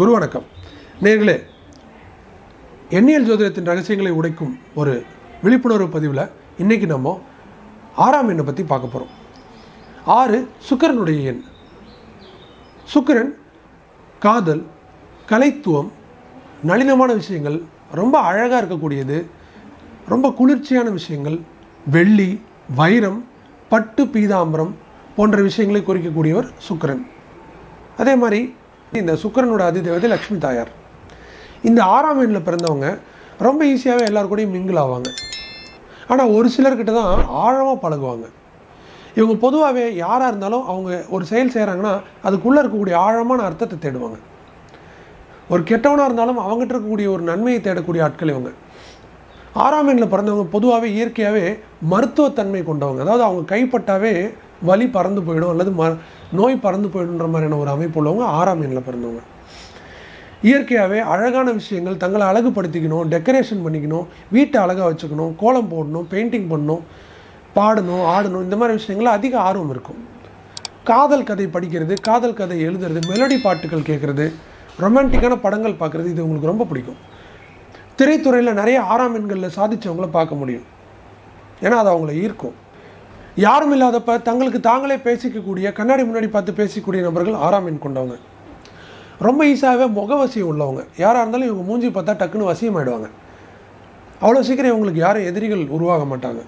குரு வணக்கம் நேயர்களே, எண்ணியல் ஜோதிடத்தின் ரகசியங்களை உடைக்கும் ஒரு விழிப்புணர்வு பதிவில் இன்றைக்கி நம்ம 6ஆம் எண்ணை பற்றி பார்க்க போகிறோம். 6 சுக்கிரனுடைய எண். சுக்கிரன் காதல், கலைத்துவம், நளினமான விஷயங்கள், ரொம்ப அழகாக இருக்கக்கூடியது, ரொம்ப குளிர்ச்சியான விஷயங்கள், வெள்ளி, வைரம், பட்டு, பீதாம்பரம் போன்ற விஷயங்களை குறிக்கக்கூடியவர் சுக்கிரன். அதே மாதிரி இந்த சுக்கிரனோட அதிதேவதை லக்ஷ்மி தாயார். இந்த 6ஆம் எண்ணில் பிறந்தவங்க ரொம்ப ஈஸியாகவே எல்லாரு கூடயும் மிங்கிள் ஆவாங்க. ஆனால் ஒரு சிலர்கிட்ட தான் ஆழமாக பழகுவாங்க. இவங்க பொதுவாகவே யாராக இருந்தாலும் அவங்க ஒரு செயல் செய்கிறாங்கன்னா அதுக்குள்ளே இருக்கக்கூடிய ஆழமான அர்த்தத்தை தேடுவாங்க. ஒரு கெட்டவனாக இருந்தாலும் அவங்ககிட்ட இருக்கக்கூடிய ஒரு நன்மையை தேடக்கூடிய ஆட்கள் இவங்க. 6ஆம் எண்ணில் பிறந்தவங்க பொதுவாகவே இயற்கையாகவே மருத்துவத்தன்மை கொண்டவங்க. அதாவது அவங்க கைப்பட்டாவே வலி பறந்து போயிடும் அல்லது நோய் பறந்து போயிடுன்ற மாதிரியான ஒரு அமைப்பு உள்ளவங்க 6ஆம் எண்ணில் பிறந்தவங்க. இயற்கையாகவே அழகான விஷயங்கள், தங்களை அழகுபடுத்திக்கணும், டெக்கரேஷன் பண்ணிக்கணும், வீட்டை அழகாக வச்சுக்கணும், கோலம் போடணும், பெயிண்டிங் பண்ணணும், பாடணும், ஆடணும், இந்த மாதிரி விஷயங்கள் அதிக ஆர்வம் இருக்கும். காதல் கதை படிக்கிறது, காதல் கதை எழுதுறது, மெலடி பாட்டுகள் கேட்குறது, ரொமான்டிக்கான படங்கள் பார்க்குறது, இது உங்களுக்கு ரொம்ப பிடிக்கும். திரைத்துறையில் நிறைய 6ஆம் எண்களில் சாதித்தவங்கள பார்க்க முடியும். ஏன்னா அது அவங்கள ஈர்க்கும். யாரும் இல்லாதப்ப தங்களுக்கு தாங்களே பேசிக்கக்கூடிய, கண்ணாடி முன்னாடி பார்த்து பேசிக்கூடிய நபர்கள் 6ஆம் எண் கொண்டவங்க. ரொம்ப ஈஸியாகவே முகவசியம் உள்ளவங்க. யாராக இருந்தாலும் இவங்க மூஞ்சி பார்த்தா டக்குன்னு வசியம் ஆகிடுவாங்க. அவ்வளோ சீக்கிரம் இவங்களுக்கு யாரும் எதிரிகள் உருவாக மாட்டாங்க.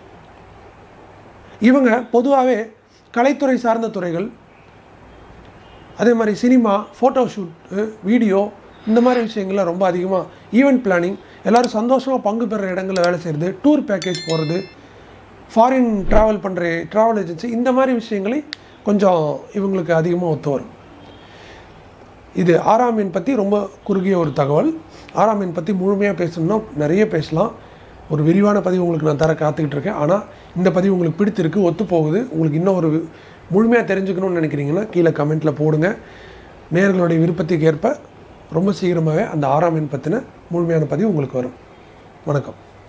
இவங்க பொதுவாகவே கலைத்துறை சார்ந்த துறைகள், அதே மாதிரி சினிமா, ஃபோட்டோஷூட்டு, வீடியோ, இந்த மாதிரி விஷயங்கள்லாம் ரொம்ப அதிகமாக, ஈவெண்ட் பிளானிங், எல்லோரும் சந்தோஷமாக பங்கு பெறுற இடங்களில் வேலை செய்கிறது, டூர் பேக்கேஜ் போகிறது, ஃபாரின் ட்ராவல் பண்ணுற ட்ராவல் ஏஜென்சி, இந்த மாதிரி விஷயங்களை கொஞ்சம் இவங்களுக்கு அதிகமாக ஒத்து வரும். இது 6ஆம் எண் பற்றி ரொம்ப குறுகிய ஒரு தகவல். 6ஆம் எண் பற்றி முழுமையாக பேசணும்னா நிறைய பேசலாம். ஒரு விரிவான பதிவு உங்களுக்கு நான் தர காத்துக்கிட்டு இருக்கேன். ஆனால் இந்த பதிவு உங்களுக்கு பிடித்திருக்கு, ஒத்து போகுது, உங்களுக்கு இன்னும் ஒரு முழுமையாக தெரிஞ்சுக்கணும்னு நினைக்கிறீங்கன்னா கீழே கமெண்ட்டில் போடுங்க. நேயர்களுடைய விருப்பத்துக்கு ஏற்ப ரொம்ப சீக்கிரமாகவே அந்த 6ஆம் எண் பற்றின முழுமையான பதிவு உங்களுக்கு வரும். வணக்கம்.